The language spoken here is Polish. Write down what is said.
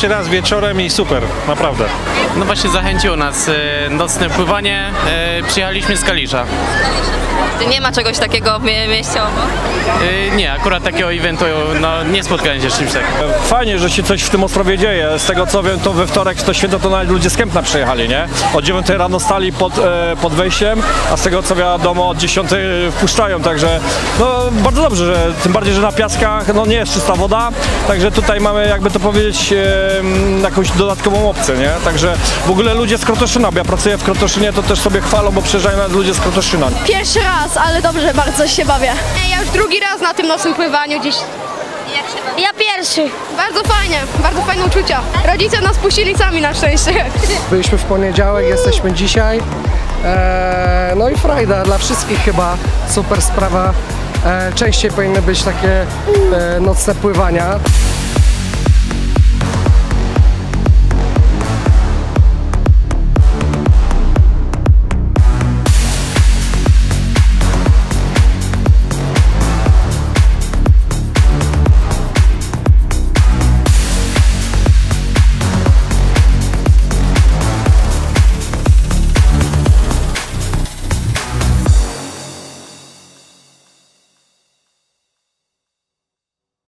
pierwszy raz wieczorem i super, naprawdę. No właśnie zachęciło nas nocne pływanie, przyjechaliśmy z Kalisza. Nie ma czegoś takiego w mieście obok? Nie, akurat takiego eventu no, nie spotkałem się z czymś takim. Fajnie, że się coś w tym Ostrowie dzieje. Z tego co wiem, to we wtorek to święto to nawet ludzie z Kępna przyjechali, nie? O 9 rano stali pod wejściem, a z tego co wiadomo od 10 wpuszczają, także no bardzo dobrze, że tym bardziej, że na piaskach no nie jest czysta woda, także tutaj mamy jakby to powiedzieć jakąś dodatkową opcję, nie? Także w ogóle ludzie z Krotoszyna, bo ja pracuję w Krotoszynie, to też sobie chwalą, bo przyjeżdżają nawet ludzie z Krotoszyna. Pierwszy raz, ale dobrze, bardzo się bawię. Ja już drugi raz na tym nocnym pływaniu dziś. Ja pierwszy. Bardzo fajne uczucia. Rodzice nas puścili sami na szczęście. Byliśmy w poniedziałek, jesteśmy dzisiaj. No i frajda dla wszystkich chyba, super sprawa. Częściej powinny być takie nocne pływania.